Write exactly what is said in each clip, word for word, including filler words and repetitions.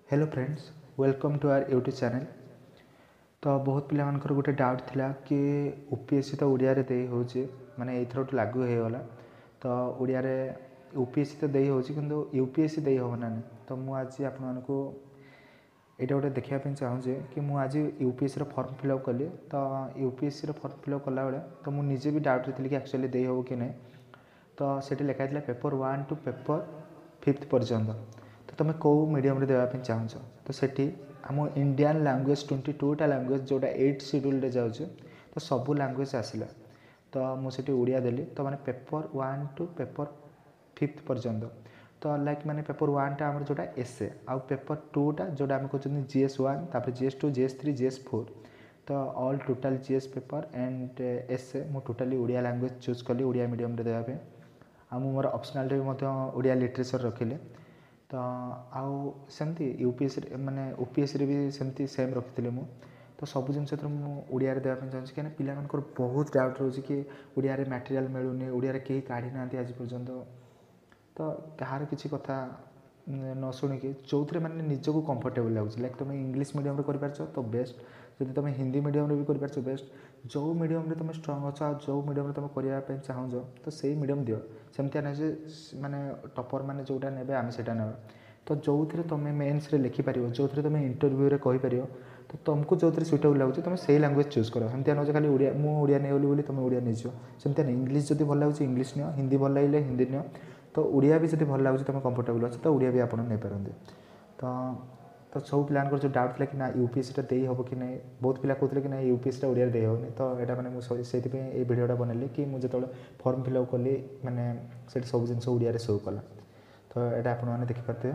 Hello friends, welcome to our YouTube channel. तो बहुत पिला मानकर गोटे डाउट थिला कि यूपीएससी तो ओडिया रे देई होची माने एथरो लागू हे वाला तो ओडिया रे यूपीएससी तो देई होची किंतु यूपीएससी देई हो ना। तो मु आज आपन मानको एटा गोटे देखिया पे चाहू जे कि मु आज यूपीएससी रो फॉर्म फिलअप कली। तो यूपीएससी रो फॉर्म फिलअप कला बेले तो मु निजे भी डाउट थिली कि एक्चुअली देई हो कि नै। तो सेठी लिखा थिला paper one two paper fifth पर्यंत तो तुम कौ मीडियम रे देवाई चाहूच। तो सेठी आम इंडियन लैंग्वेज ट्वेंटी टूटा लैंग्वेज जोटा एट शेड्यूल रे जाऊँ तो सबू लैंग्वेज आसला। तो मुझे ओडिया देली तो मैंने paper one two paper fifth पर्यंत तो लाइक मैंने पेपर वन टा आम जोटा एसए आउ पेपर टूटा जोटा आम कहते जीएस वन तापर GS two GS three GS four तो all total GS paper and एसए मु टोटाली ओडिया लैंग्वेज चूज कली ओडिया मीडियम रे देवाई। आ मोर ऑप्शनल रे भी ओडिया लिटरेचर रखिले। तो आउ सेमती यूपीएससी माने यूपीएससी भी सेमती सेम रखी मु। तो सब जिन मुझे देवाई चाहूँगी कहीं पिला बहुत डाउट रोचे कि ओडिया मटेरियल मिलूनी ओडिया कहीं काढ़ी ना आज पर्यंत। तो कहार किसी कथा न शुणिकी जो थे मैंने निजक कंफर्टेबल लगुच लाइक तुम इंग्लीश मीडियम कर तो बेस्ट जब तुम हिंदी मीडियम भी कर बेस्ट जो मीडियम तुम स्ट्रंग अच्छे जो मीडियम तुम करने चाहूँ तो सही मीडियम दियो सेमती ना माने टपर मैंने जोटा ने आम से ना। तो जो थे तुम मेन्स रे लिखिपार जो थे तुम इंटरव्यू रे कहीपर तो तुमको जो थे सुइटेबल लगुच तुम से लैंग्वेज चूज कर सेमती ना खाली ओडिया मुझे नहीं बोली तुम ओडिया नहीं सेमती ना इंग्लीश जब भल लगे इंग्लीश नियो हिंदी भल लगे हिंदी नियो तो ओडिया भी जब भल लगे तुम कंफर्टेबल अच्छे तो ओडिया भी आप नहीं पारते। तो तो सब पिला जो डाउट था कि ना यूपीएससी दे हम कि नहीं बहुत पिला कहते कि ना यूपीएससी ओडिया दे होनी। तो यहाँ मैंने मुझे से भिडियोटा बनैली कि मुझे जो फॉर्म फिलअप कली मैंने से सब जिन ओडिया शो कला। तो यहाँ आपने देखिपारे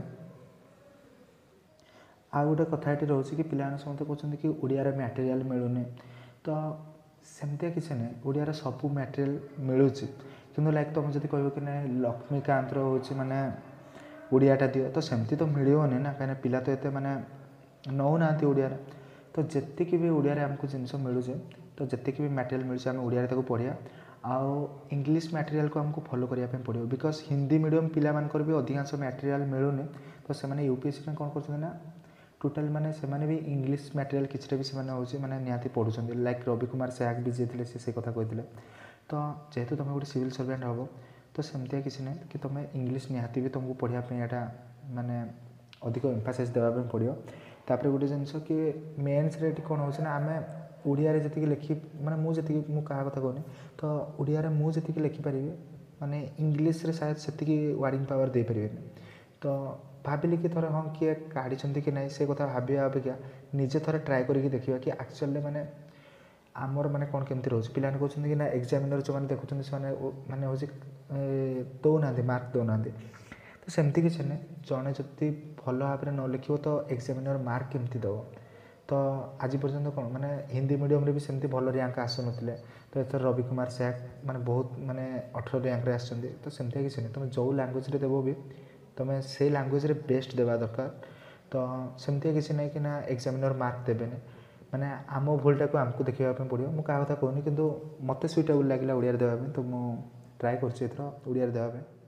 आ गोटे कथा ये रोचे कि पिला समस्त कहते कि ओडिया मटेरियल मिलूनी। तो सेमती किसी ना ओडिया सबू मटेरियल मिलूँ कि लाइक तुम जब कह कि ना लक्ष्मीकांत रोचे माने ओडियाटा दियो तो सेमती तो मिलनी ना कहीं पिला तो ये मैंने नौ ना ओडिया। तो जी भी ओडिया आमको जिनस मिलूचे तो जी भी मटेरियल मिलूँ आम ओडिया पढ़िया आउ इंग्लीश मटेरियल को आमको फॉलो करने पड़ो बिकज हिंदी मीडियम पिला मानकर भी अधिकांश मटेरियल मिलूनी। तो से यूपीएससी में कौन कर टोटाल माने से भी इंग्लीश मटेरियल किसी भी से माने निहाती पढ़ुं लाइक रवि कुमार सैग भी जी से कथा कहते। तो जेहेतु तुम गोटे सिविल सर्वेंट हम तो सेमती किसी ना कि तुम इंग्लीश निहाती भी तुमको पढ़ापी यहाँ माने अधिक एम्फासाइज देवाई पड़ो। तापर गोटे जिनस कि मेन्स रे कौन हो आम ओडिया जी लिखी माने मुझे मुझे क्या कथा कहूनी तो ओडिया मुझे लिखिपारि माने इंग्लीश रे शायद से वार्डिंग पावर दे पारे। तो भाविली कि थोड़ा हाँ किए काढ़ी कि ना से कथा भाविया अपेक्षा निजे थोड़ा ट्राए करके देखा कि एक्चुअली माने आमर माने कौन केमती रोचे पिला कहते कि ना एग्जामिनर जो मैंने देखुं से मैंने हूँ दौना मार्क दौना। तो सेमती किसी ना जड़े जदि भल भाव में न लिखो तो एग्जामिनर मार्क केमती दब। तो आज पर्यंत कौन माने हिंदी मीडियम रे भी सेमती भल रैंक आसुन। तो एथर रवि कुमार सैग माने बहुत माने अठर रैंक रे आसछन्ती। तो सेमती किसी ना तुम जो लैंग्वेज रे देव भी तुम से लैंग्वेज रे बेस्ट देवा दरकार। तो सेमती किसी ना कि ना एग्जामिनर मार्क देवेनि माने आम भूलटा को आमको देखा पड़ो मुझे क्या कथा कहूनी कि मत सुइटेबल लगे ओडिया देवाई तो मुझे ट्राए कर ओडिया देवाई।